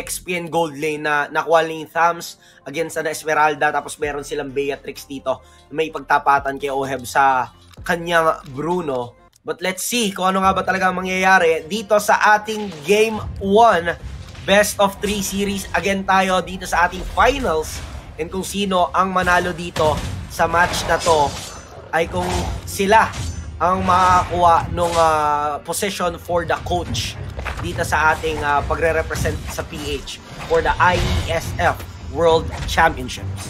XP and gold lane na nakuha ni Thams against na Esmeralda, tapos meron silang Beatrix dito na may pagtapatan kay Oheb sa kanyang Bruno. But let's see kung ano nga ba talaga mangyayari dito sa ating Game 1 Best of 3 series. Again tayo dito sa ating finals, and kung sino ang manalo dito sa match na to ay kung sila ang makakuha ng position for the coach dito sa ating pagre-represent sa PH for the IESF World Championships.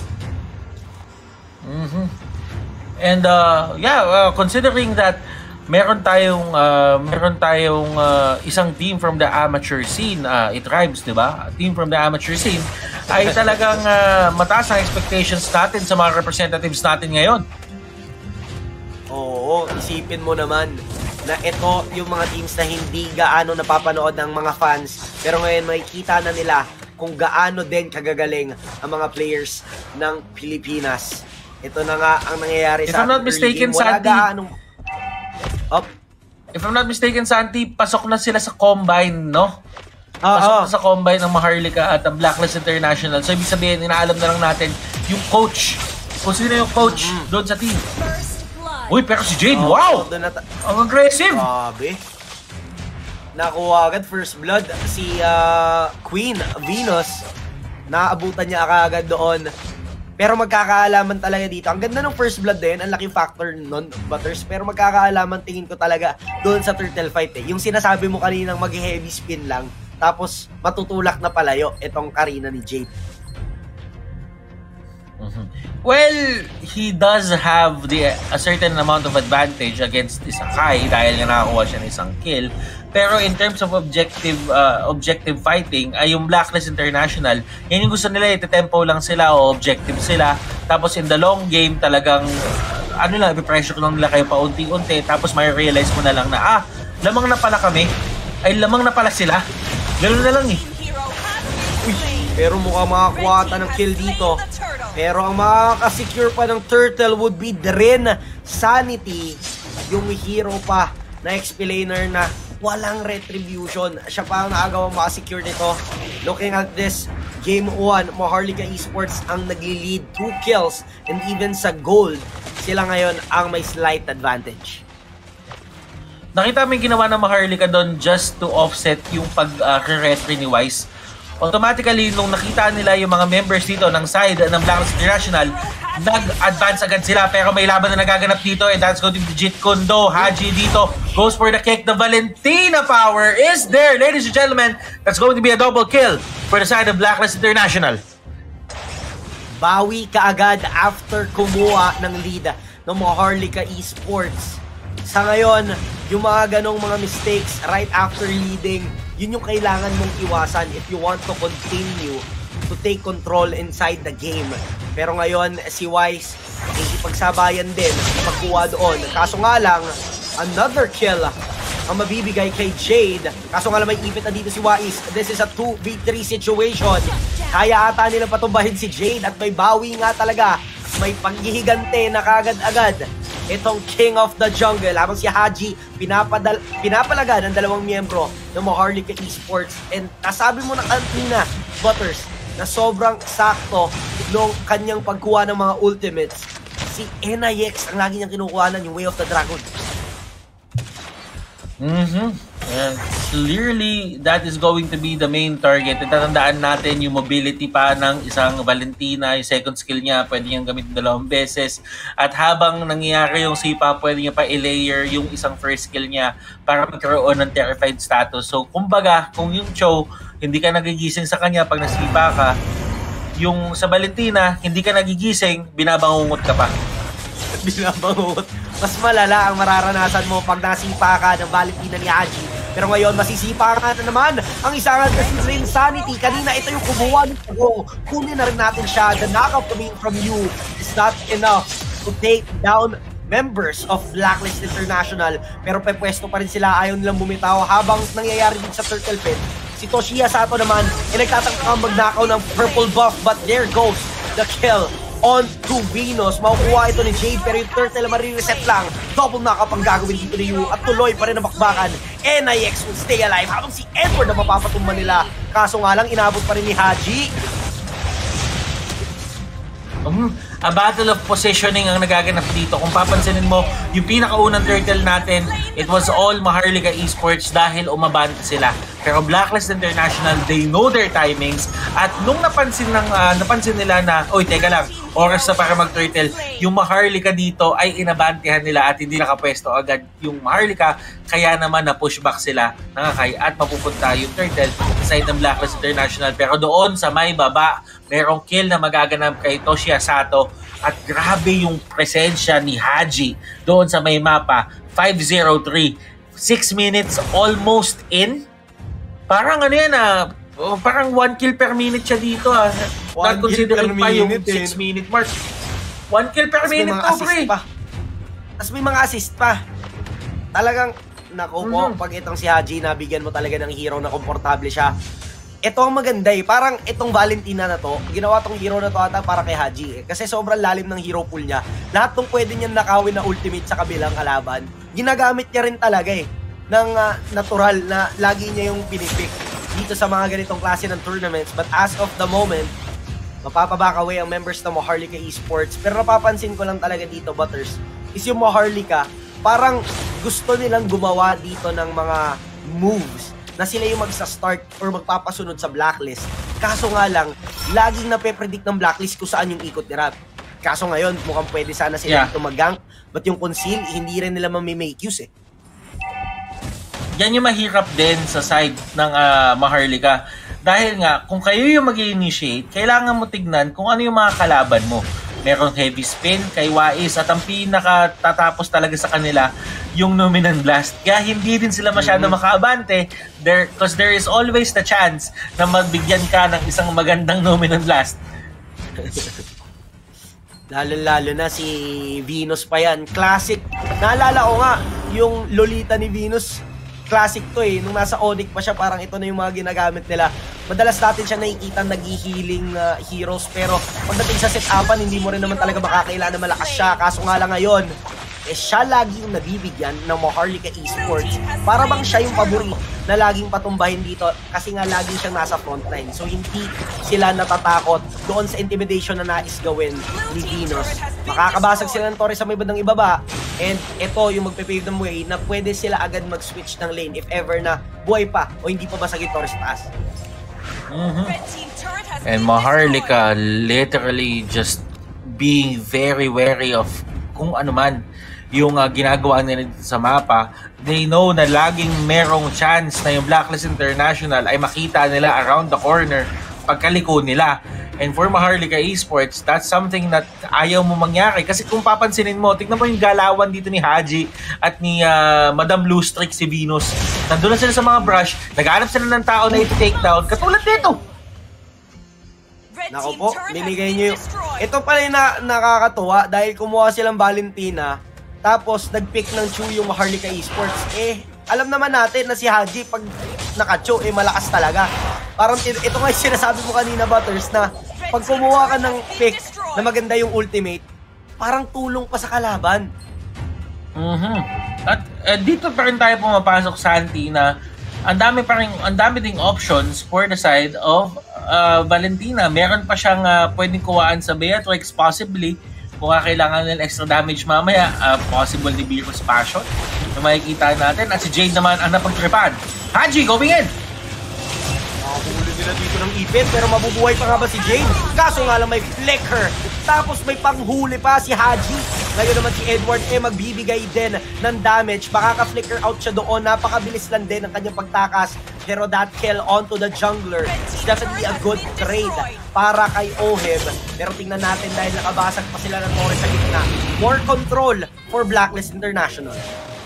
And considering that meron tayong isang team from the amateur scene, it rhymes, di ba? Team from the amateur scene ay talagang mataas ang expectations natin sa mga representatives natin ngayon. Oo, isipin mo naman na ito yung mga teams na hindi gaano napapanood ng mga fans, pero ngayon makikita na nila kung gaano din kagagaling ang mga players ng Pilipinas. Ito na nga ang nangyayari sa ating early game. If I'm not mistaken, Santi, pasok na sila sa combine, no? Pasok na sa combine ng Maharlika at ang Blacklist International. So, ibig sabihin, inaalam na lang natin yung coach. Kung sino yung coach doon sa team. Uy, pero si Jade, wow! Ang aggressive! Grabe. Nakuha agad first blood si Queen Venus. Naabutan niya agad doon. Pero magkakaalaman talaga dito. Ang ganda ng first blood din, ang laking factor nun, Butters. Pero magkakaalaman tingin ko talaga doon sa turtle fight eh. Yung sinasabi mo kaninang mag-heavy spin lang, tapos matutulak na palayo itong Karina ni Jade. Well, he does have a certain amount of advantage against Sakai dahil nga nakakuha siya ng isang kill. Pero in terms of objective fighting, ay yung Blacklist International, yan yung gusto nila, ite-tempo lang sila o objective sila. Tapos in the long game, talagang ipipressure lang nila kayo paunti-unti. Tapos may realize mo na lang na, lamang na pala kami. Ay, lamang na pala sila. Ganoon na lang eh. Uy, pero mukhang makakuha ng kill dito. Pero ang makakasecure pa ng turtle would be Dren Sanity, yung hero pa na explainer na walang retribution. Siya pa ang nakagawang makasecure nito. Looking at this, Game 1, Maharlika Esports ang nagli-lead 2 kills, and even sa gold, sila ngayon ang may slight advantage. Nakita mo yung ginawa ng Maharlika doon just to offset yung pag-retry ni Wise. Automatically, nung nakita nila yung mga members dito ng side ng Blacklist International, nag-advance agad sila, pero may laban na nagaganap dito, and that's going to be Jit Kundo. Haji dito goes for the kick. The Valentina power is there, ladies and gentlemen. That's going to be a double kill for the side of Blacklist International. Bawi kaagad after kumuha ng lead ng Maharlika Esports. Sa ngayon, yung mga ganong mga mistakes right after leading, yun yung kailangan mong iwasan if you want to continue to take control inside the game. Pero ngayon, si Wise, hindi pagsabayan din, pagkuha doon. Kaso nga lang, another kill ang mabibigay kay Jade. Kaso nga lang may ipit na dito si Wise. This is a 2v3 situation. Kaya ata nila patumbahin si Jade at may bawi nga talaga. May panghihigante na kagad-agad itong King of the Jungle, habang si Haji pinapalaga ng dalawang miyembro ng Maharlika Esports. And nasabi mo na kanina, Butters, na sobrang sakto nung kanyang pagkuha ng mga ultimates. Si NIX ang lagi niyang kinukuhanan, yung Way of the Dragon. And clearly, that is going to be the main target. Tatandaan natin yung mobility pa ng isang Valentina, yung second skill niya, pwede niyang gamitin 2 beses. At habang nangyayari yung sipa, pwede niya pa i-layer yung isang first skill niya para magkaroon ng terrified status. So, kumbaga, kung yung Cho, hindi ka nagigising sa kanya pag nasipa ka, yung sa Valentina, hindi ka nagigising, binabangungot ka pa. Binabangungot. Mas malala ang mararanasan mo pag nasipa ka ng Valentina ni Haji. Pero ngayon, masisipa ka na naman ang isang Dren Sanity. Kanina, ito yung kumuha ng pagong. Kunin na rin natin siya. The knockout coming from you is not enough to take down members of Blacklist International. Pero pepwesto pa rin sila. Ayaw nilang bumitaw habang nangyayari din sa Turtle Pit. Si Toshiya Sato naman ay nagtatangkang mag-knockout ng purple buff, but there goes the kill on to Venus. Makukuha ito ni Jade pero yung turtle marireset lang. Double knock-up ang gagawin dito ni Yu at tuloy pa rin ang bakbakan. NIX will stay alive habang si Edward na mapapatumba nila. Kaso nga lang, inabot pa rin ni Haji. A battle of positioning ang nagaganap dito. Kung papansinin mo, yung pinakaunang turtle natin, it was all Maharlika Esports dahil umabante sila. Pero Blacklist International, they know their timings. At nung napansin nila na, oy, teka lang, oras na para mag-turtle, yung Maharlika dito ay inabantihan nila at hindi nakapwesto agad yung Maharlika. Kaya naman na-pushback sila ng Akai at mapupunta yung turtle sa side ng Blacklist International. Pero doon sa may baba, merong kill na magaganap kay Toshiya Sato. At grabe yung presensya ni Haji doon sa may mapa. 5:03, 6 minutes almost in. Parang ano yan parang 1 kill per minute siya dito Not considering pa yung 6-minute mark. 1 kill per minute to, pre. Tapos may mga assist pa. Talagang, naku po, pag itong si Haji, nabigyan mo talaga ng hero na komportable siya. Ito ang maganda parang itong Valentina na to, ginawa tong hero na to ata para kay Haji Kasi sobrang lalim ng hero pool niya. Lahat tong pwede niyang nakawin na ultimate sa kabilang kalaban, ginagamit niya rin talaga ng natural na lagi niya yung pinipick dito sa mga ganitong klase ng tournaments. But as of the moment, mapapaback away ang members ng Maharlika Esports. Pero napapansin ko lang talaga dito, Butters, is yung Maharlika, parang gusto nilang gumawa dito ng mga moves na sila yung magsa-start or magpapasunod sa Blacklist. Kaso nga lang, laging nape-predict ng Blacklist kung saan yung ikot ni Rap. Kaso ngayon, mukhang pwede sana sila dito mag-gank, but yung conceal, hindi rin nila mamimake use Yan yung mahirap din sa side ng Maharlika. Dahil nga, kung kayo yung mag-initiate, kailangan mo tignan kung ano yung mga kalaban mo. Merong heavy spin kay Wais at ang pinakatatapos talaga sa kanila yung Numinous Blast. Kaya hindi din sila masyado makaabante because there is always the chance na magbigyan ka ng isang magandang Numinous Blast. Lalo na si Venus pa yan. Classic. Naalala ko nga, yung Lolita ni Venus, classic to nung nasa Onyx pa siya, parang ito na yung mga ginagamit nila. Madalas natin siya nakikita nag-healing heroes, pero pagdating sa set-upan, hindi mo rin naman talaga makakailan na malakas siya. Kaso nga lang ngayon, siya lagi yung nabibigyan ng Maharlika Esports. Para bang siya yung pabori na laging patumbahin dito kasi nga laging siyang nasa frontline. So hindi sila natatakot doon sa intimidation na nais gawin ni Venus. Makakabasag sila ng torre sa may bandang ibaba, and ito yung magpe-pave ng way na pwede sila agad mag-switch ng lane if ever na buhay pa o hindi pa basag yung torre sa taas. And Maharlika literally just being very wary of kung ano man yung ginagawa nila sa mapa. They know na laging merong chance na yung Blacklist International ay makita nila around the corner pagkaliko nila. And for Maharlika Esports, that's something that ayaw mo mangyari. Kasi kung papansinin mo, tignan mo yung galawan dito ni Haji at ni Madam Blue Streak si Venus. Nandun na sila sa mga brush, naghanap sila ng tao na iti-take down, katulad dito. Nako po, binigay nyo yung... Ito pala yung nakakatuwa dahil kumuha silang Valentina, tapos nag-pick ng Chu yung Maharlika Esports. Alam naman natin na si Haji pag naka-Chu, malakas talaga. Parang ito nga yung sinasabi mo kanina, Butters, na pag kumuha ka ng pick na maganda yung ultimate, parang tulong pa sa kalaban. At dito pa rin tayo pumapasok sa Santi na ang dami ding options for the side of Valentina. Meron pa siyang pwedeng kuhaan sa Beatrix, possibly kung kailangan ng extra damage mamaya, possible ni Virus Passion na makikita natin. At si Jade naman ang napagtripan. Haji going in! Nakahuli nila dito ng ipit, pero mabubuhay pa nga ba si Jade? Kaso nga lang may flicker, tapos may panghuli pa si Haji. Ngayon naman si Edward magbibigay din ng damage. Makaka-flicker out siya doon, napakabilis lang din ang kanyang pagtakas. Pero that kill onto the jungler is definitely a good trade para kay Oheb. Pero tingnan natin dahil nakabasag pa sila ng torre sa gitna. More control for Blacklist International.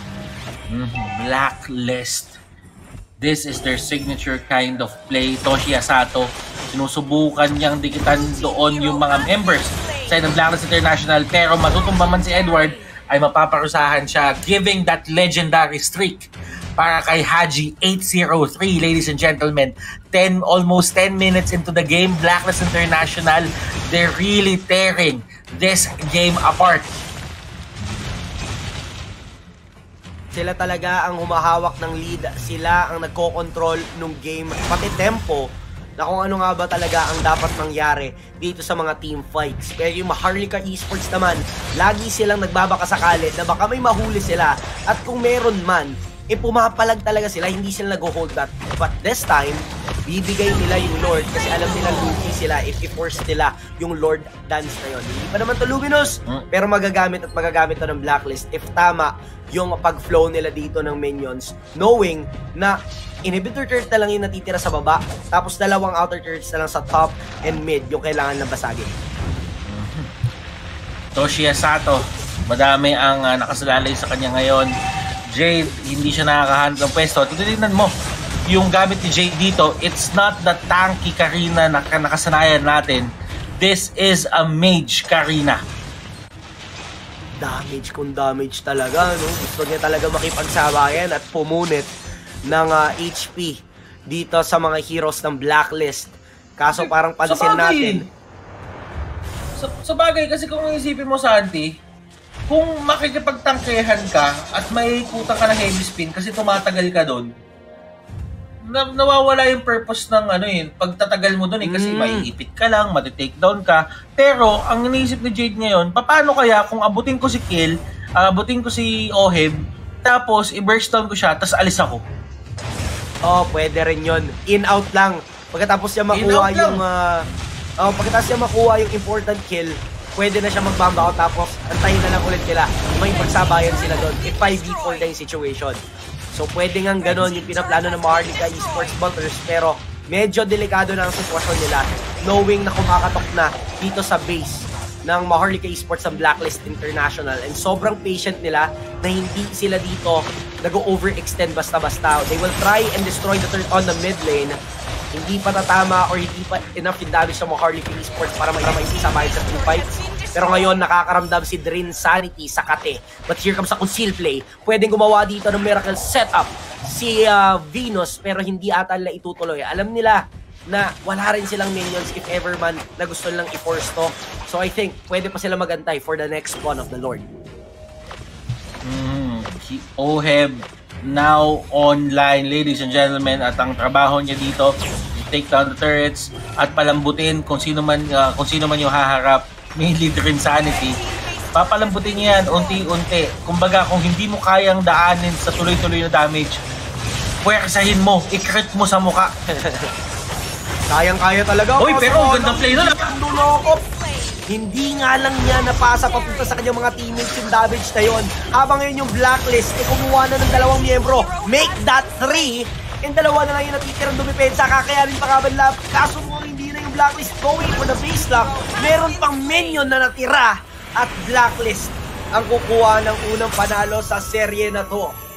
Blacklist. This is their signature kind of play. Toshiya Sato, sinusubukan niyang dikitan doon yung mga members sa ng Blacklist International, pero matutumba man si Edward ay mapaparusahan siya, giving that legendary streak para kay Haji 803, ladies and gentlemen. Almost 10 minutes into the game, Blacklist International, they're really tearing this game apart. Sila talaga ang humahawak ng lead. Sila ang nagko-control ng game, pati tempo, na kung ano nga ba talaga ang dapat mangyari dito sa mga team fights. Pero yung Maharlika Esports naman, lagi silang nagbabakasakali na baka may mahuli sila. At kung meron man, pumapalag talaga sila, hindi sila nag-hold that. But this time, bibigay nila yung Lord kasi alam nila lugi sila if i-force nila yung Lord dance na yun. Hindi pa naman to luminous, pero magagamit to ng Blacklist if tama yung pag-flow nila dito ng minions, knowing na inhibitor turret na lang yung natitira sa baba, tapos dalawang outer turrets na lang sa top and mid yung kailangan na basagin. Toshiya Sato, madami ang nakasalalay sa kanya ngayon. Jade, hindi siya nakakahanap ng pwesto. Titignan mo, yung gamit ni Jade dito, it's not the tanky Karina na nakasanayan natin. This is a mage Karina. Damage kung damage talaga, no? Gusto niya talaga makipagsabayan at pumunit ng HP dito sa mga heroes ng Blacklist. Kaso parang pansin natin. Sa bagay, kasi kung isipin mo, Santi, kung makikipagtangkehan ka at may kuta ka ng heavy spin kasi tumatagal ka doon, nawawala yung purpose ng pagtatagal mo doon kasi maiipit ka lang, mati-takedown ka. Pero ang iniisip ni Jade ngayon, paano kaya kung abutin ko si Kill, abutin ko si Oheb, tapos i-burst down ko siya, tapos alis ako. Oh, pwede rin yun. In-out lang. Pagkatapos niya makuha yung pagkatapos niya makuha yung important kill, pwede na siya mag-bomb out, tapos antayin na lang ulit sila. May pagsabayan sila doon. If 5v4 na yung situation. So, pwede nga ganon yung pinaplano ng Maharlika Esports Butters, pero medyo delikado na ang sitwasyon nila, knowing na kumakatok na dito sa base ng Maharlika Esports ang Blacklist International, and sobrang patient nila na hindi sila dito nag-overextend basta-basta. They will try and destroy the turret on the mid lane. Hindi pa tatama or hindi pa enough yung damage sa Maharlika Esports para maisisabay sa team fights. Pero ngayon, nakakaramdam si Drin Sanity sa kate. But here comes a conceal play. Pwedeng gumawa dito ng miracle setup si Venus, pero hindi ata nila itutuloy. Alam nila na wala rin silang minions if ever man na gusto nilang i-force to. So I think pwede pa sila magantay for the next spawn of the Lord. Oheb now online, ladies and gentlemen, at ang trabaho niya dito, take down the turrets at palambutin kung sino man yung haharap. Mainly Drin Sanity, papalambutin niya yan unti-unti. Kumbaga, kung hindi mo kayang daanin sa tuloy-tuloy na damage, puwersahin mo, i-crit mo sa muka. Kayang-kaya talaga. Uy, pero gandang play na lang. Hindi nga lang niya napasa papunta sa kanyang mga teammates yung damage na yun. Habang ngayon yung Blacklist, kumuha na ng dalawang miyembro. Make that 3. And dalawa na lang yung natitirang dumipensa. Kakayanin pa kabanlap. Kaso mo hindi na yung Blacklist going for the base lock. Meron pang minion na natira. At Blacklist ang kukuha ng unang panalo sa serye na to.